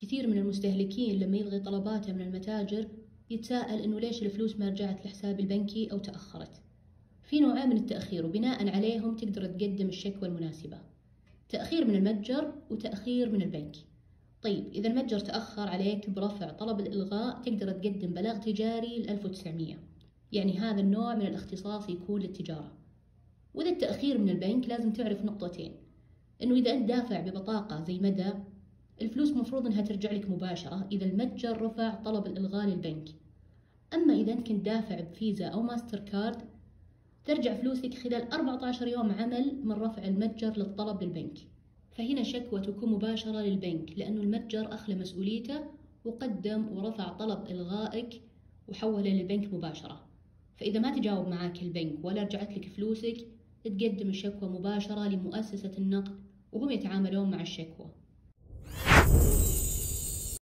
كثير من المستهلكين لما يلغي طلباته من المتاجر يتساءل إنه ليش الفلوس ما رجعت لحسابي البنكي أو تأخرت. في نوعين من التأخير وبناء عليهم تقدر تقدم الشكوى المناسبة: تأخير من المتجر وتأخير من البنك. طيب إذا المتجر تأخر عليك برفع طلب الإلغاء تقدر تقدم بلاغ تجاري ل 1900، يعني هذا النوع من الاختصاص يكون للتجارة. وإذا التأخير من البنك لازم تعرف نقطتين: إنه إذا أنت دافع ببطاقة زي مدى، الفلوس مفروض إنها ترجع لك مباشرة إذا المتجر رفع طلب الإلغاء للبنك. أما إذا أنت كنت دافع بفيزا أو ماستر كارد ترجع فلوسك خلال 14 يوم عمل من رفع المتجر للطلب للبنك. فهنا شكوى تكون مباشرة للبنك لأنه المتجر أخلى مسؤوليته وقدم ورفع طلب إلغائك وحوله للبنك مباشرة. فإذا ما تجاوب معاك البنك ولا رجعت لك فلوسك تقدم الشكوى مباشرة لمؤسسة النقد وهم يتعاملون مع الشكوى.